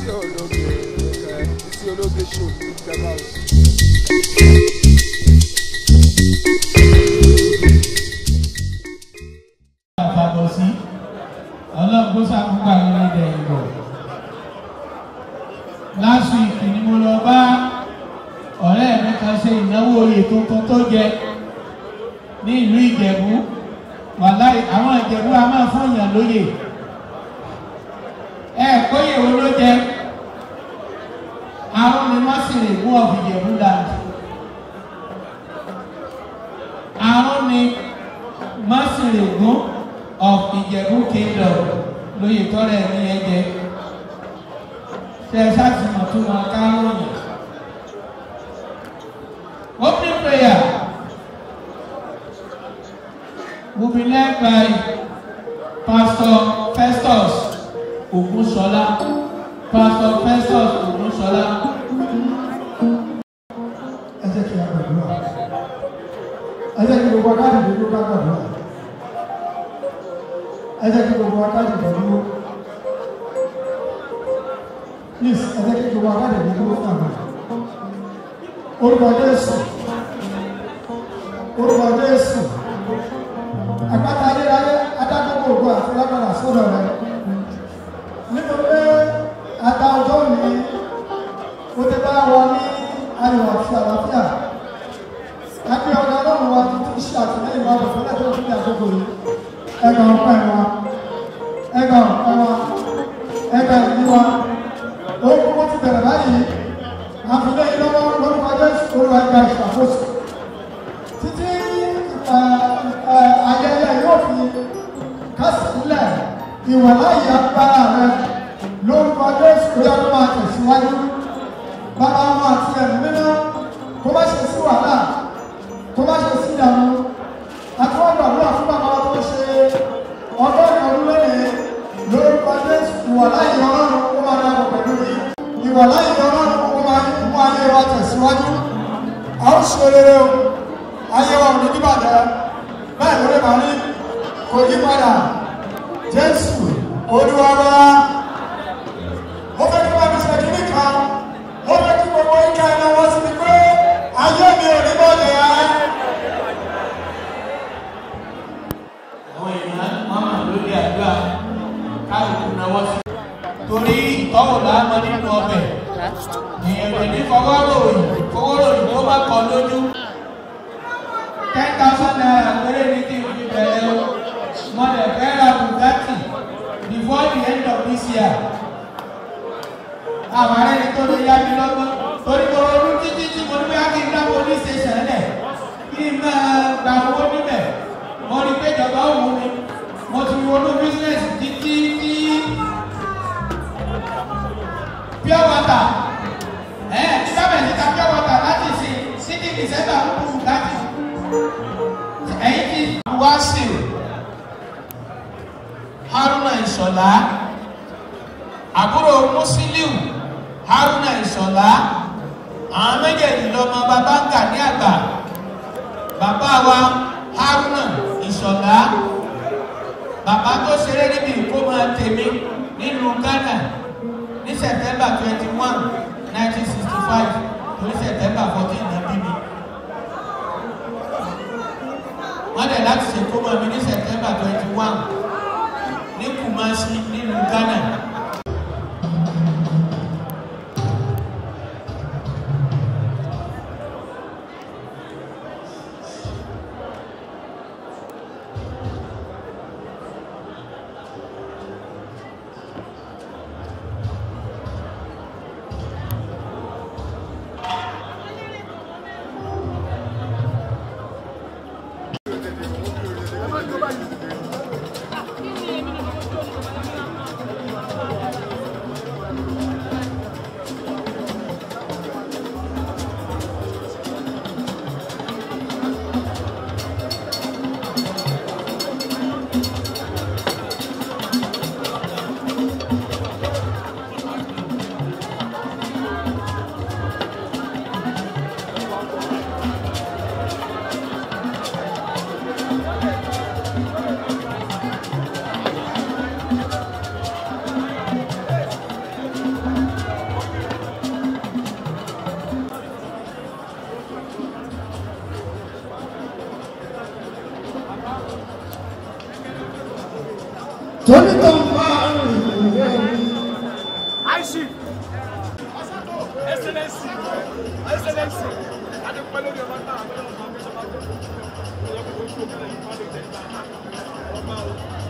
Ici ológe show ìjọba o. Àfàbọ̀sí ọlọ́gbó sàkúgbà lórí ilẹ̀ ìbò. Last week ni mo lọ bá ọ̀rẹ́ mi kan ṣe ìnáwó oyè tuntun tó jẹ ní ìlú Ìjẹ̀bú. Wàláì àwọn Ìjẹ̀bú a máa fún èèyàn lóyè. Kóyè wo ló jẹ? Àwọn ni wọ́n sì lè mú of Ìjẹ̀bú land. Àwọn ni wọ́n sì lè mú of Ìjẹ̀bú kingdom lóyè tọ́rẹ̀ ní ẹ̀jẹ̀. Ṣé ṣáàtì mọ̀ tó máa ká lóyè? Opening prayer will be led by Pastor Festus Ogunṣọlá. Pastor Festus Ogunṣọlá. Ẹ jẹ́ kí a gbàdúrà. Ẹ jẹ́ kí gbogbo akáàdì dúró ká gbàdúrà. Ẹ jẹ́ kí gbogbo akáàdì dúró. Please, ẹ jẹ́ kí gbogbo akáàdì dúró ká gbàdúrà. Orúkọ Jésù. Orúkọ Jésù. Àpáta ayérayé adágbogbo ògo àti lágbára sọ́dọ̀ rẹ. Nítorí pé ata ọjọ́ òní ó ti bá wọn ní ayọ̀ àti àlàáfíà. Àbí ọ̀gá ọlọ́run wa ti ṣe àtìlẹ́yìn wa bọ̀ fẹ́lẹ́ tó ń fi àkókò yìí. Ẹgbà ọ̀pá ẹ̀ wa. Ẹgbà ọ̀pá wa. Ẹgbà ìlú wa. Ó kúkú ti bẹ̀rẹ̀ báyìí. Àfilẹ́yìn lọ́wọ́ lórúkọ Jésù olúwa ẹgbà ìṣàkóso. Títí ayẹyẹ yóò fi kásìlẹ̀ ìwàláyé agbára rẹ lórúkọ Jésù tó yá ló máa tẹ̀síwájú. Bàbá wọn àti ẹ̀mí mímọ́ kó má ṣe sí wàhálà, kó má ṣe sí ìdààmú. Akọ́wọ́dọ̀ àdúrà fún bàbá wọn tó ṣe ọgọ́rin ọdún lónìí lórúkọ Jésù ìwàláyé ọlọ́run kó máa dáàbò pẹ̀lú yìí. Ìwàláyé ọlọ́run kó máa mú ayé wa tẹ̀síwájú. A ó ṣe rere o, ayé wa ò ní bíbàjẹ́, bẹ́ẹ̀ ló lè máa rí kò yí padà. Jésù Olúwa wa. Ó fẹ́ kí wọ́n fi ṣe kíní kan, ó fẹ́ kí gbogbo ìka ẹ̀rọ wọ́n sí ni pé ayé mi ò ní bọ́ọ̀lù ya. Àwọn èèyàn máa mà lórí àdúrà káàkiri náwó sí. Torí ìtọ́wò láàmọ́ nínú ọbẹ̀. Èèyàn lè ní fọwọ́ròyìn tó bá kọ lójú. 10,000 naira péré ní kí n fi bẹ̀rẹ̀ o. Mo lè fẹ́ ra Bugatti before the end of this year. Àwọn ará ẹni tó lè yá mi lọ́gbọ́n. Torí mo ronú títí tí mo ní bí wọ́n kí n dá police station lẹ̀. Kí n máa gba owó níbẹ̀. Mo rí pé ìjọba ò mú mi. Mo ti ronú business títí tí pure water. Sábẹ̀ níta pure water láti ṣe City December ń kú Bugatti. Ẹ̀yin ti wá sí Haruna Ìṣọ̀lá, àbúrò Musiliu Haruna Ìṣọ̀lá, àwọn méjèèjì lọ́mọ bàbá ń gà ní àgbà. Bàbá wa Haruna Ìṣọ̀lá, bàbá tó ṣeré níbi ìkómọ tèmi nílùú Ghana ní September 21, 1965 torí September 14 ní bíbí. Wọ́n dẹ̀ láti ṣèkómọ mi ní September 21 ní Kumasi nílùú Ghana. torí tó ń bá rìn lẹ́yìn. àìsí excellency adépẹ́ lórí ọba náà.